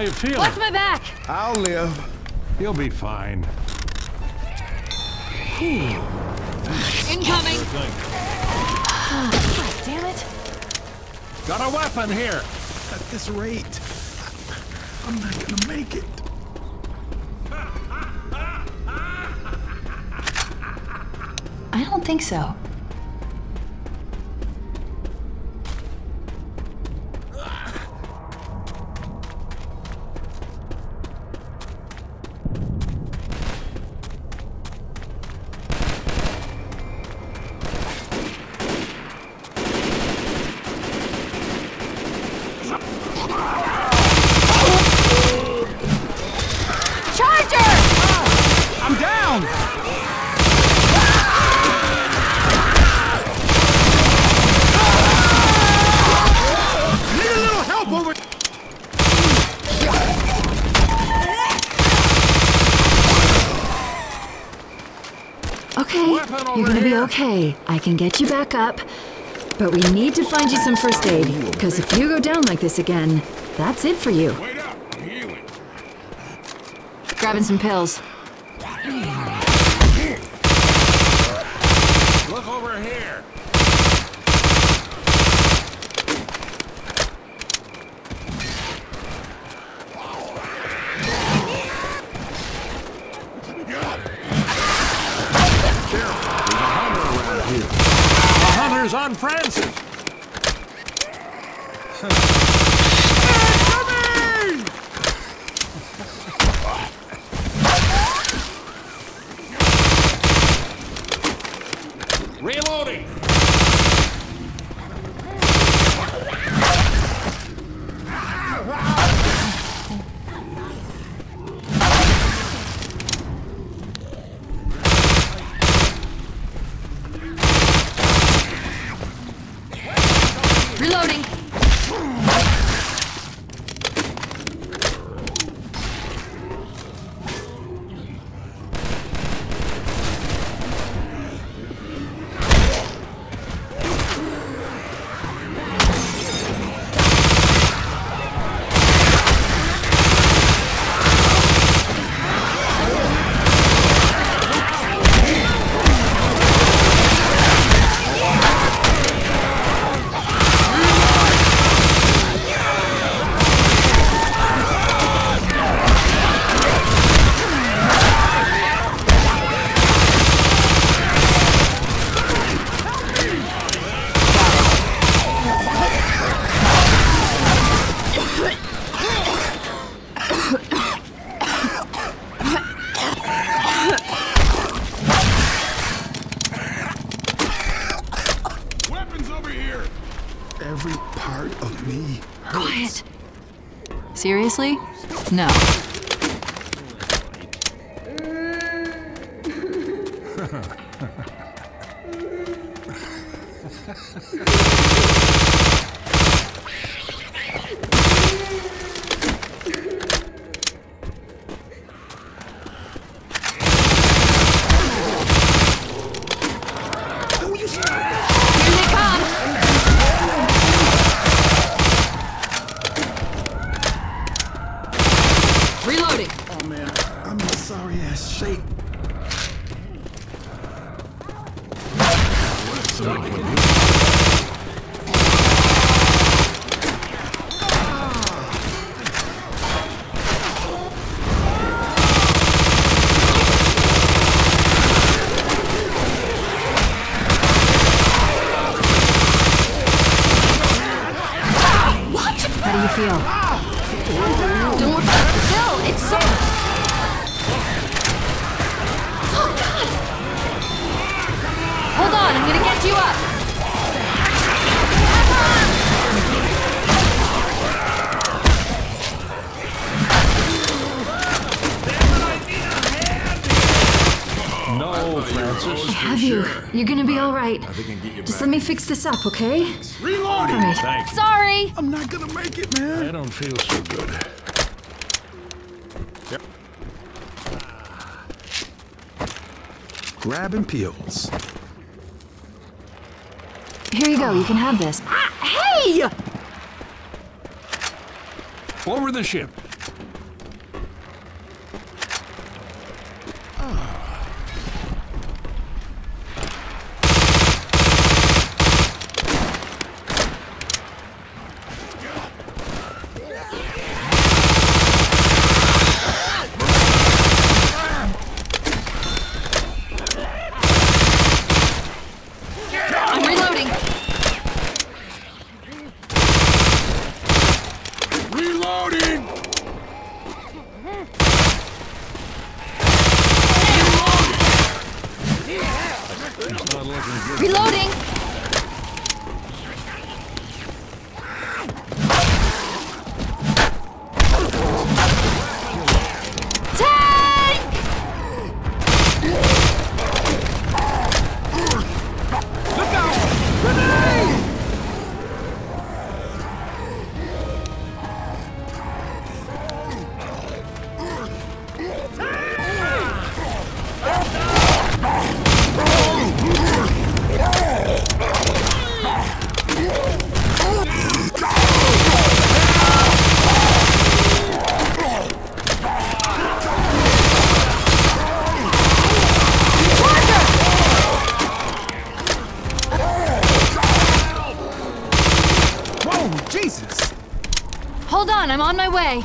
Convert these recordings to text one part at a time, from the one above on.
you feeling? Watch my back! I'll live. You'll be fine. Incoming! God damn it! Got a weapon here. At this rate, I'm not gonna make it. I don't think so. I'm down! Need a little help over... Okay, you're gonna be okay. I can get you back up. But we need to find you some first aid, because if you go down like this again, that's it for you. Wait up. I'm healing. Grabbing some pills. Look over here. The hunter's on Francis. Reloading. Reloading! Weapons over here! Every part of me hurts. Quiet. Seriously? No. Here they come! Reloading! Oh man, I'm in a sorry ass shape. How do you feel? Don't worry. Phil, it's so... Oh, God! Hold on, I'm gonna get you up. No, Francis. I have you. You're gonna be all right. Just let me fix this up, okay? Reloading! All right. Thank you. Sorry. I'm not gonna make it, I man. don't feel so good. Grabbing pills. Here you go. You can have this. Hey! Over the ship. not looking good. Reloading! Tank! Look out! Grenade! Whoa, Jesus! Hold on, I'm on my way.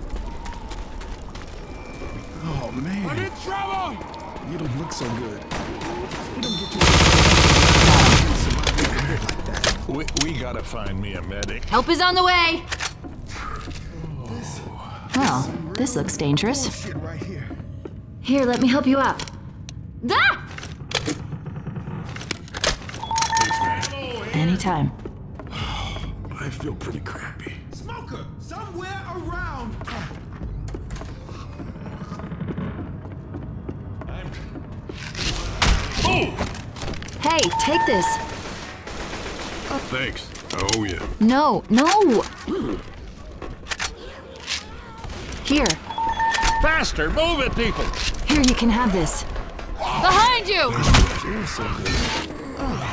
Oh, man. I'm in trouble! You don't look so good. You don't get We gotta find me a medic. Help is on the way. Well, this looks dangerous. shit right here. Here, let me help you up. Ah! Anytime. I feel pretty crappy. Smoker, somewhere around. Hey, take this. Thanks. Oh, yeah. No. Here, Faster! Move it, people! here, you can have this. Behind you! Feels so good.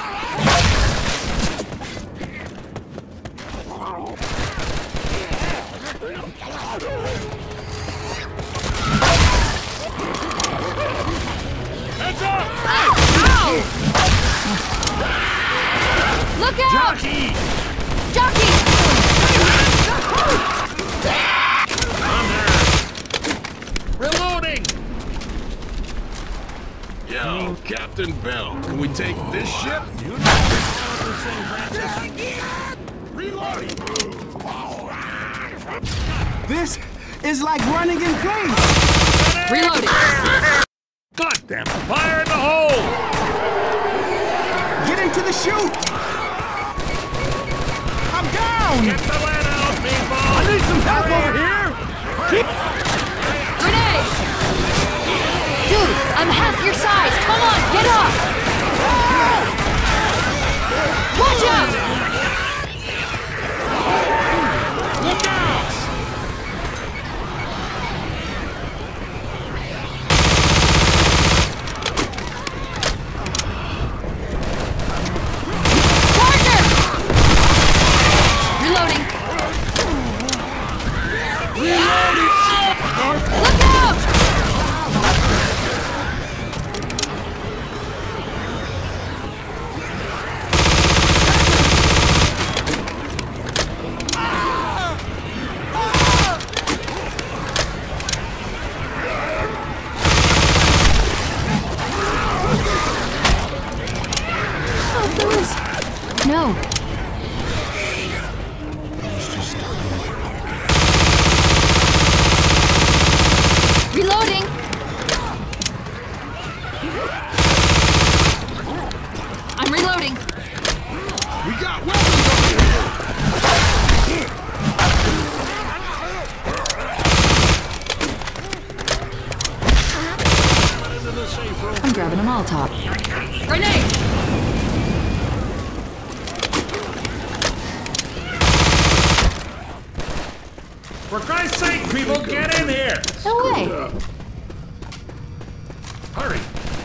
Heads up! Ow! Look out! Jockey! Jockey! Reloading! Yo, Captain Bell, can we take this ship? Reloading! This is like running in place. Reloading. God damn it! Fire in the hole! Get into the chute. I'm down. Get the lead out, people! I need some help over here. Grenade! Dude, I'm half your size. Come on, get up! Watch out! Look out! Charger! Reloading. Look out! No. Reloading. I'm reloading. We got weapons over here. I'm grabbing a Molotov. Grenade! For Christ's sake, people, get in here! No way. Hurry!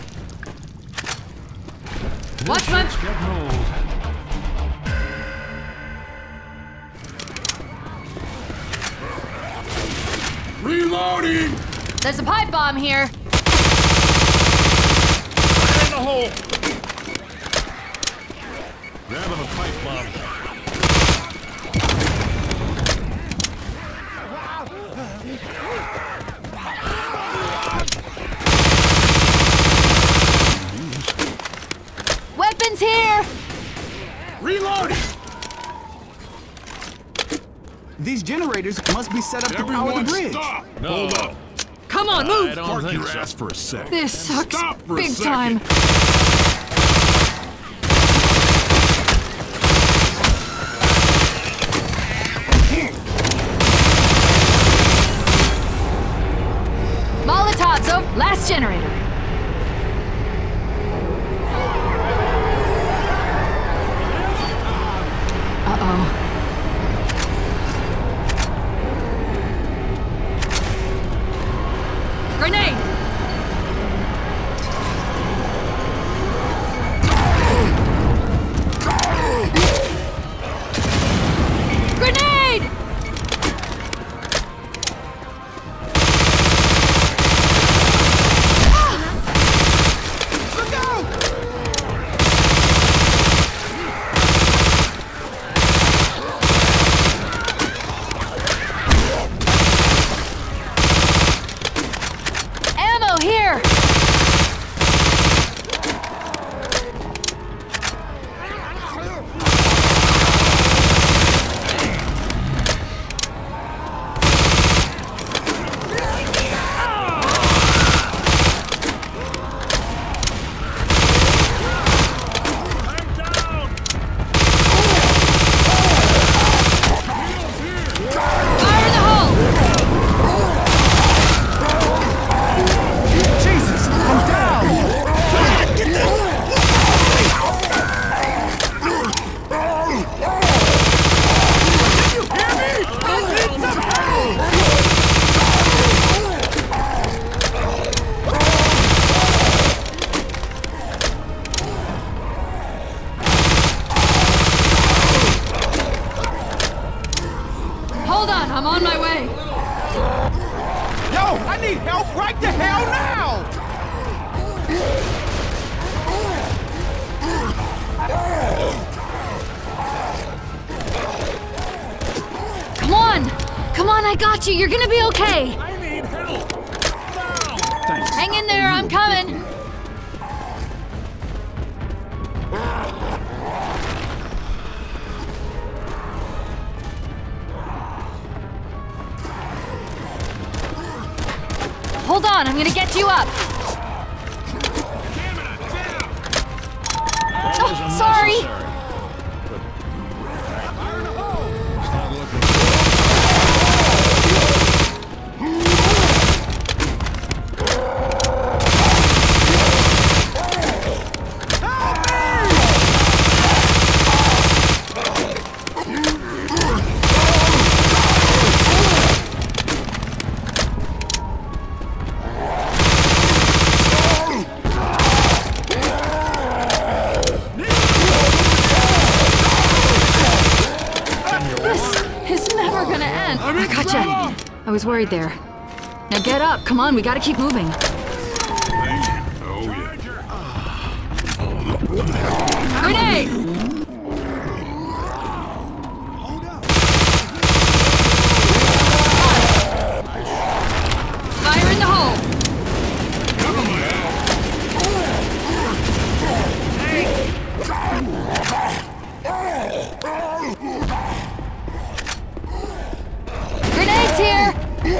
Watch my... Getting old. Reloading. There's a pipe bomb here. Fire in the hole! Grabbing a pipe bomb. Weapons here! Reloading. These generators must be set up to power the bridge. Stop! No. Hold up. Come on, I move! don't Park think your so. ass for a sec. This sucks Stop for a big second. time. thought so. Last generator. Uh-oh. Grenade! Grenade! Ammo here! Fire in the hole! Jesus, I'm down! Hold on, I'm on my way. Yo, I need help right the hell now! Come on! Come on, I got you. You're gonna be okay. I need help! Now! Thanks. Hang in there, I'm coming. Hold on, I'm gonna get you up. Oh, sorry. This is never gonna end. I gotcha. I was worried there. Now get up. Come on, we gotta keep moving. Grenade! Fire in the hole! Grenades here!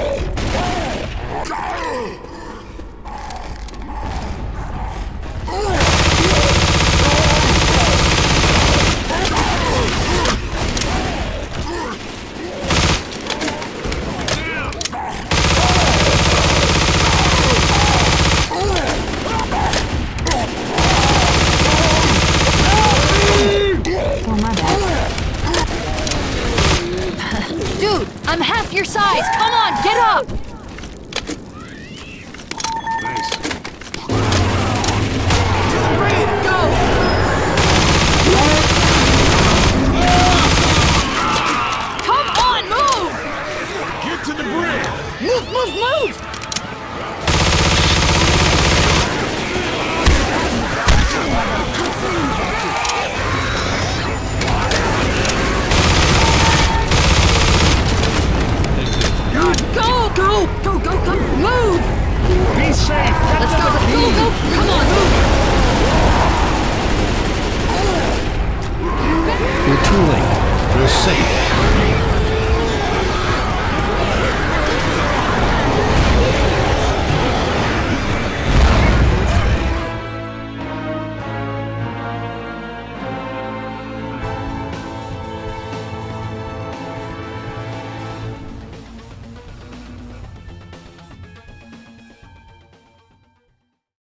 Oh, my bad. Dude, I'm half your size. Come on, get up! Come on, move! Get to the bridge! Move, move, move! Go, go, go, go, go, move! Be safe! Let's go, go, go, come on, move! You're too late. You're safe.